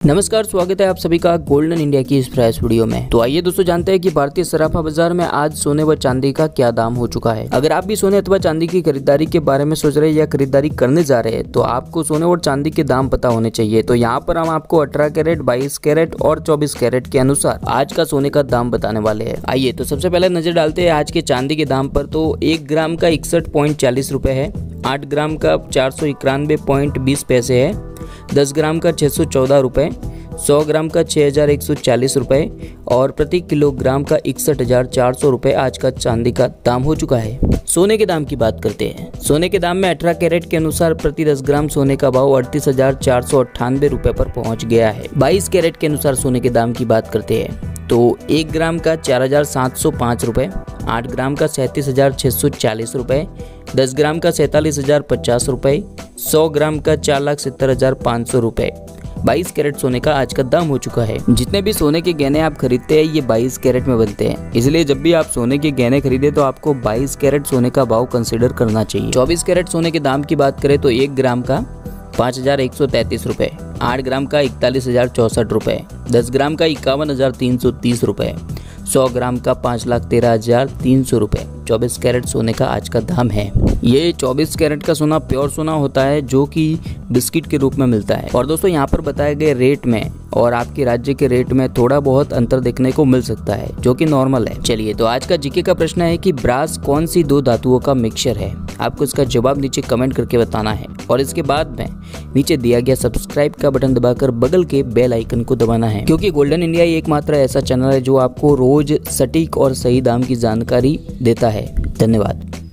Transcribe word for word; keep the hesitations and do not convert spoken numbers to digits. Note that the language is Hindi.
नमस्कार, स्वागत है आप सभी का गोल्डन इंडिया की इस फ्रेश वीडियो में। तो आइए दोस्तों जानते हैं कि भारतीय सराफा बाजार में आज सोने व चांदी का क्या दाम हो चुका है। अगर आप भी सोने अथवा चांदी की खरीदारी के बारे में सोच रहे हैं या खरीदारी करने जा रहे हैं तो आपको सोने और चांदी के दाम पता होने चाहिए। तो यहाँ पर हम आपको अठारह कैरेट, बाईस कैरेट और चौबीस कैरेट के अनुसार आज का सोने का दाम बताने वाले हैं। आइए तो सबसे पहले नजर डालते हैं आज के चांदी के दाम पर। तो एक ग्राम का इकसठ पॉइंट चालीस रुपए है, आठ ग्राम का चार सौ इक्यानवे पॉइंट बीस पैसे है, दस ग्राम का छह सौ चौदह रुपए, सौ ग्राम का छह हजार एक सौ चालीस रुपए और प्रति किलोग्राम का इकसठ हजार चार सौ रुपए आज का चांदी का दाम हो चुका है। सोने के दाम की बात करते हैं। सोने के दाम में अठारह कैरेट के अनुसार प्रति दस ग्राम सोने का भाव अड़तीस हजार चार सौ अट्ठानवे रुपए पर पहुंच गया है। बाईस कैरेट के अनुसार सोने के दाम की बात करते हैं तो एक ग्राम का चार हजार सात सौ पाँच रुपए, आठ ग्राम का सैंतीस हजार छह सौ चालीस रुपए, दस ग्राम का सैंतालीस हजार पचास रुपए, सौ ग्राम का चार लाख सत्तर हजार पाँच सौ रुपए। बाईस कैरेट सोने का आज का दाम हो चुका है। जितने भी सोने के गहने आप खरीदते हैं ये बाईस कैरेट में बनते हैं, इसलिए जब भी आप सोने के गहने खरीदे तो आपको बाईस कैरेट सोने का भाव कंसीडर करना चाहिए। चौबीस कैरेट सोने के दाम की बात करें तो एक ग्राम का पाँच हजार एक सौ तैंतीस रुपए, आठ ग्राम का इकतालीस हजार चौसठ रुपए, दस ग्राम का इक्यावन हजार तीन सौ तीस रुपए, सौ ग्राम का पाँच लाख तेरह हजार तीन सौ रुपए चौबीस कैरेट सोने का आज का दाम है। ये चौबीस कैरेट का सोना प्योर सोना होता है जो कि बिस्किट के रूप में मिलता है। और दोस्तों यहाँ पर बताए गए रेट में और आपके राज्य के रेट में थोड़ा बहुत अंतर देखने को मिल सकता है जो कि नॉर्मल है। चलिए तो आज का जीके का प्रश्न है कि ब्रास कौन सी दो धातुओं का मिक्सचर है। आपको इसका जवाब नीचे कमेंट करके बताना है और इसके बाद में नीचे दिया गया सब्सक्राइब का बटन दबाकर बगल के बेल आइकन को दबाना है, क्योंकि गोल्डन इंडिया एकमात्र ऐसा चैनल है जो आपको रोज सटीक और सही दाम की जानकारी देता है। धन्यवाद।